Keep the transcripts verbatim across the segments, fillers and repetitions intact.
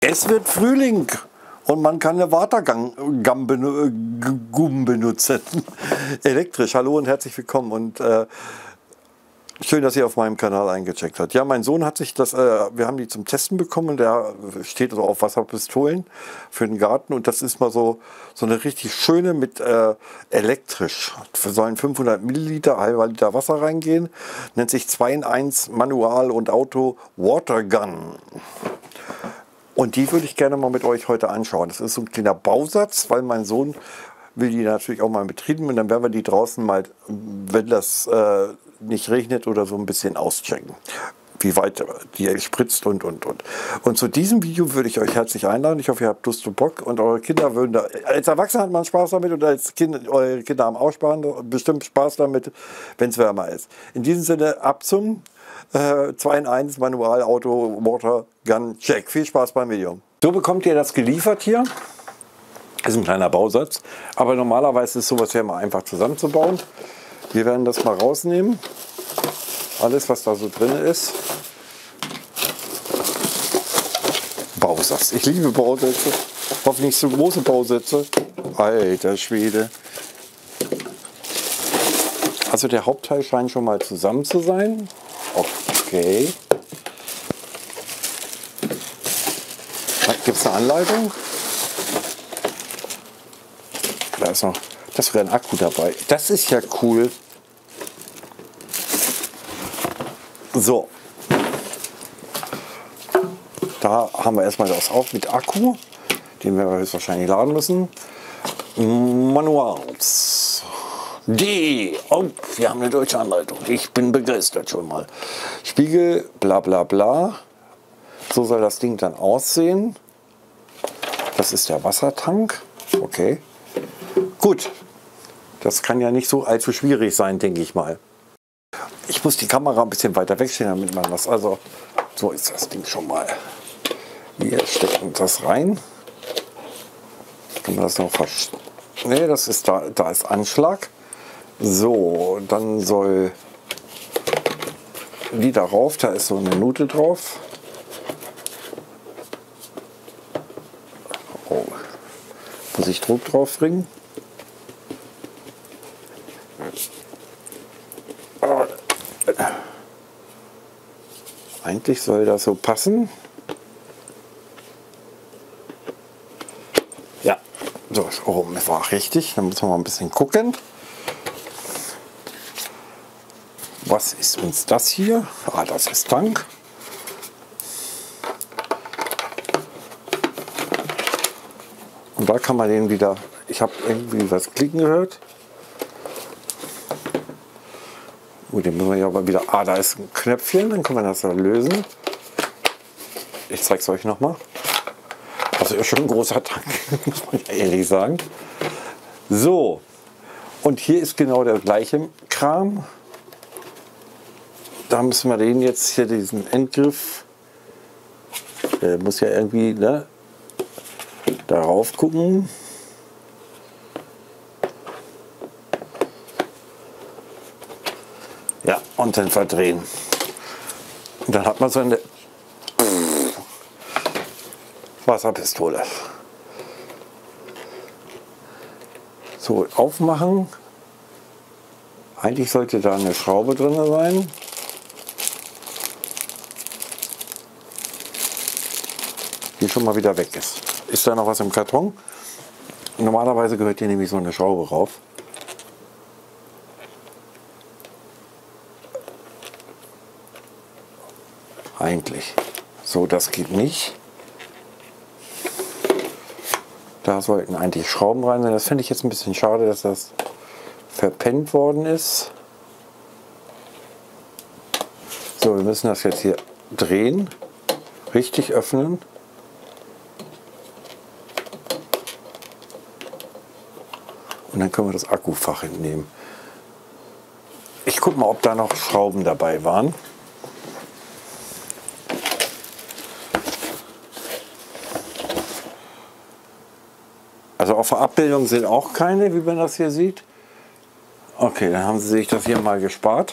Es wird Frühling und man kann eine Watergum benutzen. Elektrisch. Hallo und herzlich willkommen und äh, schön, dass ihr auf meinem Kanal eingecheckt habt. Ja, mein Sohn hat sich das, äh, wir haben die zum Testen bekommen und der steht also auf Wasserpistolen für den Garten und das ist mal so, so eine richtig schöne mit äh, elektrisch. Wir sollen fünfhundert Milliliter, halber Liter Wasser reingehen. Nennt sich zwei in eins Manual und Auto Watergun. Und die würde ich gerne mal mit euch heute anschauen. Das ist so ein kleiner Bausatz, weil mein Sohn will die natürlich auch mal betrieben und dann werden wir die draußen mal, wenn das äh, nicht regnet oder so, ein bisschen auschecken, wie weit die spritzt und und und. Und zu diesem Video würde ich euch herzlich einladen. Ich hoffe, ihr habt Lust und Bock und eure Kinder würden da, als Erwachsener hat man Spaß damit und als Kind, eure Kinder haben auch Spaß, bestimmt Spaß damit, wenn es wärmer ist. In diesem Sinne, ab zum äh, zwei in eins Manual Auto Water Gun Check. Viel Spaß beim Video. So bekommt ihr das geliefert hier. Das ist ein kleiner Bausatz, aber normalerweise ist sowas ja mal einfach zusammenzubauen. Wir werden das mal rausnehmen. Alles, was da so drin ist. Bausatz. Ich liebe Bausätze. Hoffentlich so große Bausätze. Alter Schwede. Also der Hauptteil scheint schon mal zusammen zu sein. Okay. Gibt es eine Anleitung? Da ist noch, das wäre ein Akku dabei. Das ist ja cool. So. Da haben wir erstmal das auch mit Akku. Den werden wir höchstwahrscheinlich laden müssen. Manuals. Die. Oh, wir haben eine deutsche Anleitung. Ich bin begeistert schon mal. Spiegel, bla bla bla. So soll das Ding dann aussehen. Das ist der Wassertank. Okay. Gut. Das kann ja nicht so allzu schwierig sein, denke ich mal. Ich muss die Kamera ein bisschen weiter wegstellen, damit man das. Also, so ist das Ding schon mal. Wir stecken das rein. Kann man das noch verstehen? Ne, das ist da. Da ist Anschlag. So, dann soll die darauf. Da ist so eine Nute drauf. Oh. Muss ich Druck drauf bringen? Eigentlich soll das so passen. Ja, so ist oben war richtig. Dann müssen wir mal ein bisschen gucken. Was ist uns das hier? Ah, das ist Tank. Und da kann man den wieder. Ich habe irgendwie was klicken gehört. Gut, den müssen wir ja aber wieder. Ah, da ist ein Knöpfchen, dann können wir das da lösen. Ich zeige es euch nochmal. Also ist schon ein großer Tank, muss man ja ehrlich sagen. So, und hier ist genau der gleiche Kram. Da müssen wir den jetzt hier, diesen Endgriff, der muss ja irgendwie, ne, darauf gucken. Ja, und dann verdrehen. Und dann hat man so eine Wasserpistole. So, aufmachen. Eigentlich sollte da eine Schraube drin sein. Die schon mal wieder weg ist. Ist da noch was im Karton? Normalerweise gehört hier nämlich so eine Schraube rauf. Eigentlich. So, das geht nicht. Da sollten eigentlich Schrauben rein sein. Das finde ich jetzt ein bisschen schade, dass das verpennt worden ist. So, wir müssen das jetzt hier drehen. Richtig öffnen. Und dann können wir das Akkufach entnehmen. Ich gucke mal, ob da noch Schrauben dabei waren. Also auf der Abbildung sind auch keine, wie man das hier sieht. Okay, dann haben sie sich das hier mal gespart.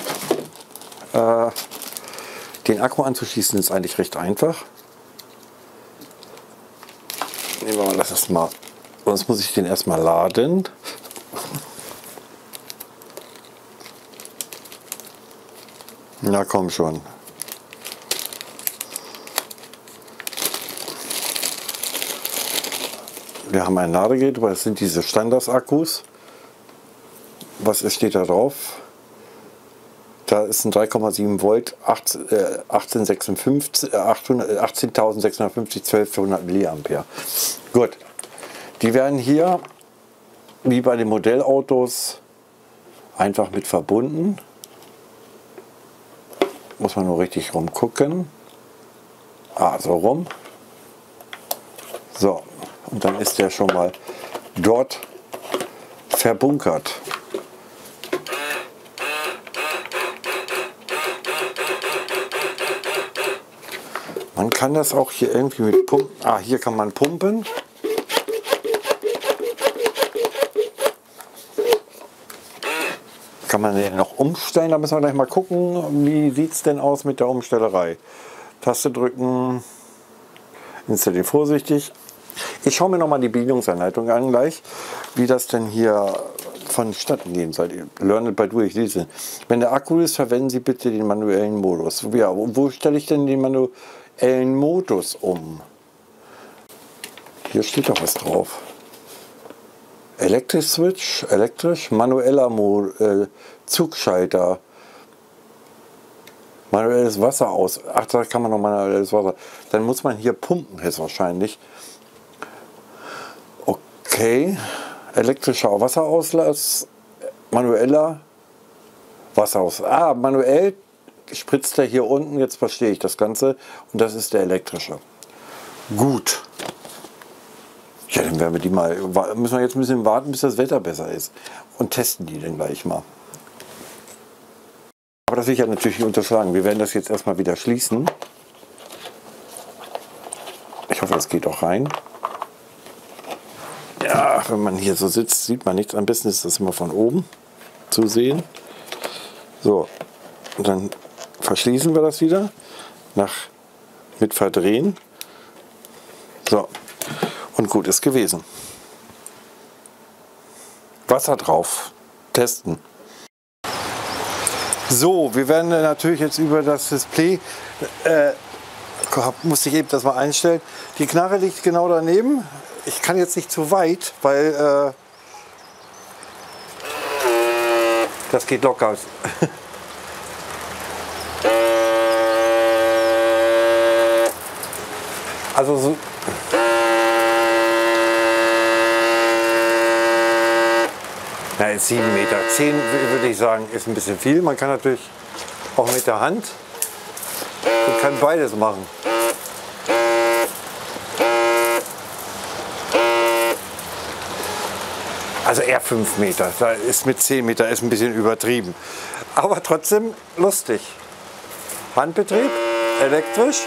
Äh, den Akku anzuschließen ist eigentlich recht einfach. nehmen wir mal das erstmal. Sonst muss ich den erstmal laden. Na komm schon. Wir haben ein Ladegerät, aber das sind diese Standard-Akkus. Was steht da drauf? Da ist ein drei Komma sieben Volt, achtzehntausendsechshundertfünfzig, zwölfhundert Milliampere. Gut, die werden hier, wie bei den Modellautos, einfach mit verbunden. Muss man nur richtig rumgucken. Ah, so rum. So, und dann ist der schon mal dort verbunkert. Man kann das auch hier irgendwie mit Pumpen. Ah, hier kann man pumpen. Kann man den noch umstellen? Da müssen wir gleich mal gucken, wie sieht es denn aus mit der Umstellerei. Taste drücken, installieren vorsichtig. Ich schaue mir noch mal die Bedienungsanleitung an gleich, wie das denn hier vonstatten gehen soll. Learn it by doing. Wenn der Akku ist, verwenden Sie bitte den manuellen Modus. Ja, wo stelle ich denn den manuellen Modus um? Hier steht doch was drauf. Elektrisch Switch, elektrisch, manueller Mo äh, Zugschalter, manuelles Wasser aus. Ach, da kann man noch manuelles Wasser. Dann muss man hier pumpen, ist wahrscheinlich. Okay, elektrischer Wasserauslass, manueller Wasseraus. Ah, manuell spritzt er hier unten, jetzt verstehe ich das Ganze. Und das ist der elektrische. Gut. Ja, dann werden wir die mal, müssen wir jetzt ein bisschen warten, bis das Wetter besser ist. Und testen die dann gleich mal. Aber das will ich ja natürlich nicht unterschlagen. Wir werden das jetzt erstmal wieder schließen. Ich hoffe, das geht auch rein. Ja, wenn man hier so sitzt, sieht man nichts. Am besten ist das immer von oben zu sehen. So, und dann verschließen wir das wieder. Nach, mit verdrehen. So. Und gut ist gewesen. Wasser drauf. Testen. So, wir werden natürlich jetzt über das Display, äh, musste ich eben das mal einstellen. Die Knarre liegt genau daneben. Ich kann jetzt nicht zu weit, weil äh, das geht locker. Also so. Na, sieben Meter. zehn würde ich sagen, ist ein bisschen viel. Man kann natürlich auch mit der Hand und kann beides machen. Also eher fünf Meter. Da ist mit zehn Meter ist ein bisschen übertrieben. Aber trotzdem lustig. Handbetrieb, elektrisch.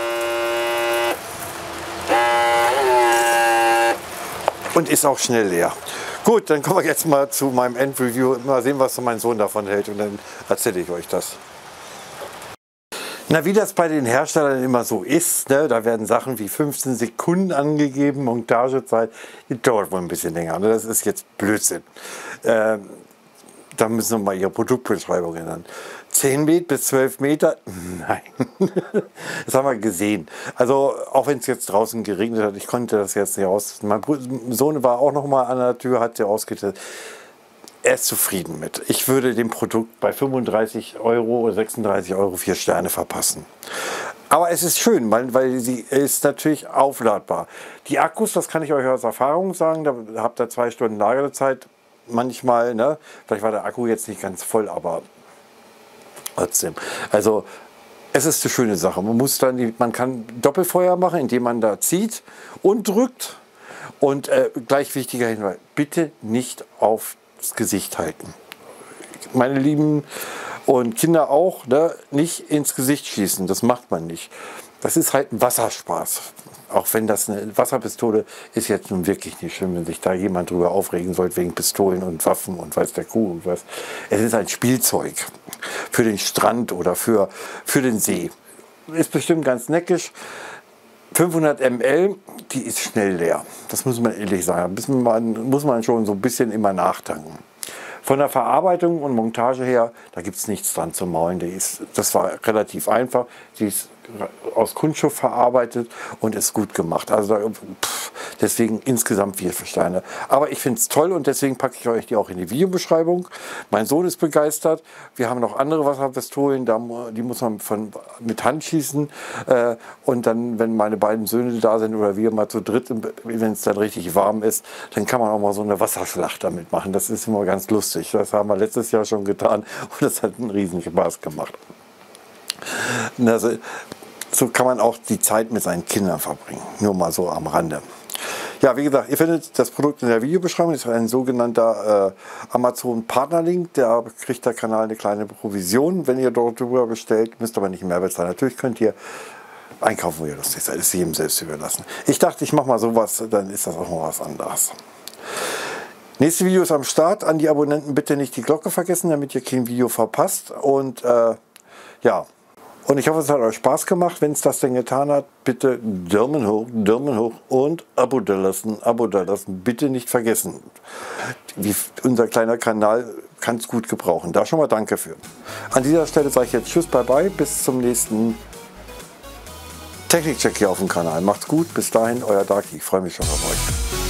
Und ist auch schnell leer. Gut, dann kommen wir jetzt mal zu meinem Endreview. Mal sehen, was mein Sohn davon hält, und dann erzähle ich euch das. Na, wie das bei den Herstellern immer so ist, ne, da werden Sachen wie fünfzehn Sekunden angegeben, Montagezeit, die dauert wohl ein bisschen länger. Ne? Das ist jetzt Blödsinn. Ähm, da müssen wir mal ihre Produktbeschreibung ändern. zehn bis zwölf Meter? Nein. Das haben wir gesehen. Also auch wenn es jetzt draußen geregnet hat, ich konnte das jetzt nicht aus. Mein Sohn war auch noch mal an der Tür, hat sie ausgetestet. Er ist zufrieden mit. Ich würde dem Produkt bei fünfunddreißig Euro oder sechsunddreißig Euro vier Sterne verpassen. Aber es ist schön, weil, weil sie ist natürlich aufladbar. Die Akkus, das kann ich euch aus Erfahrung sagen, da habt ihr zwei Stunden Ladezeit. Manchmal, ne? Vielleicht war der Akku jetzt nicht ganz voll, aber trotzdem. Also es ist eine schöne Sache. Man muss dann, die, man kann Doppelfeuer machen, indem man da zieht und drückt. Und äh, gleich wichtiger Hinweis: Bitte nicht aufs Gesicht halten. Meine Lieben, und Kinder auch, ne? Nicht ins Gesicht schießen. Das macht man nicht. Das ist halt ein Wasserspaß. Auch wenn das eine Wasserpistole ist, jetzt nun wirklich nicht schlimm, wenn sich da jemand drüber aufregen sollte wegen Pistolen und Waffen und weiß der Kuh und was. Es ist ein Spielzeug für den Strand oder für, für den See. Ist bestimmt ganz neckisch. fünfhundert Milliliter die ist schnell leer. Das muss man ehrlich sagen. Da muss man schon so ein bisschen immer nachtanken. Von der Verarbeitung und Montage her, da gibt es nichts dran zu maulen. Die ist, das war relativ einfach. Die ist aus Kunststoff verarbeitet und ist gut gemacht. Also da, pff, deswegen insgesamt vier Steine. Aber ich finde es toll und deswegen packe ich euch die auch in die Videobeschreibung. Mein Sohn ist begeistert. Wir haben noch andere Wasserpistolen, da, die muss man von, mit Hand schießen. Äh, und dann, wenn meine beiden Söhne da sind oder wir mal zu dritt, wenn es dann richtig warm ist, dann kann man auch mal so eine Wasserschlacht damit machen. Das ist immer ganz lustig. Das haben wir letztes Jahr schon getan und das hat einen riesen Spaß gemacht. Also, so kann man auch die Zeit mit seinen Kindern verbringen. Nur mal so am Rande. Ja, wie gesagt, ihr findet das Produkt in der Videobeschreibung. Das ist ein sogenannter äh, Amazon-Partnerlink. Da kriegt der Kanal eine kleine Provision, wenn ihr dort drüber bestellt. Müsst aber nicht mehr bezahlen. Natürlich könnt ihr einkaufen, wo ihr lustig seid. Das ist jedem selbst überlassen. Ich dachte, ich mache mal sowas, dann ist das auch mal was anderes. Nächstes Video ist am Start. An die Abonnenten bitte nicht die Glocke vergessen, damit ihr kein Video verpasst. Und äh, ja. Und ich hoffe, es hat euch Spaß gemacht. Wenn es das denn getan hat, bitte Daumen hoch, Daumen hoch und Abo da lassen, Abo da lassen. Bitte nicht vergessen. Wie unser kleiner Kanal kann es gut gebrauchen. Da schon mal danke für. An dieser Stelle sage ich jetzt Tschüss, bye bye. Bis zum nächsten Technikcheck hier auf dem Kanal. Macht's gut. Bis dahin, euer Darky. Ich freue mich schon auf euch.